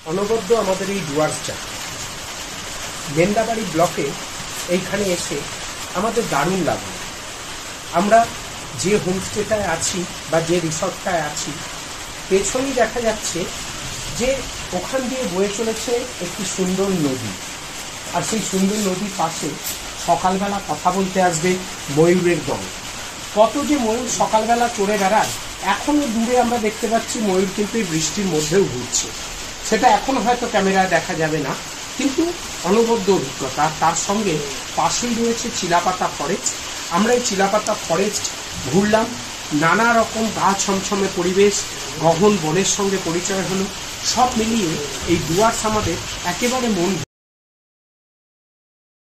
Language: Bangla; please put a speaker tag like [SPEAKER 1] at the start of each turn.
[SPEAKER 1] অনবদ্য আমাদের এই ডুয়ার্স যাত্রা মেন্দাবাড়ি ব্লকে এইখানে এসে আমাদের দারুণ লাগলো। আমরা যে হোমস্টেটায় আছি বা যে রিসর্টটায় আছি পেছনেই দেখা যাচ্ছে যে ওখান দিয়ে বয়ে চলেছে একটি সুন্দর নদী, আর সেই সুন্দর নদীর পাশে সকালবেলা কথা বলতে আসবে ময়ূরের দল। কত যে ময়ূর সকালবেলা চড়ে বেড়ায়, এখনো দূরে আমরা দেখতে পাচ্ছি ময়ূর কিন্তু এই বৃষ্টির মধ্যেও ঘুরছে। সেটা এখন হয়তো ক্যামেরায় দেখা যাবে না, কিন্তু অনবদ্য অভিজ্ঞতা। তার সঙ্গে পাশেই রয়েছে চিলাপাতা ফরেস্ট। আমরা এই চিলাপাতা ফরেস্ট ঘুরলাম, নানা রকম গা ছমছমে পরিবেশ, গহন বনের সঙ্গে পরিচয় হলো। সব মিলিয়ে এই ডুয়ার্স আমাদের একেবারে মন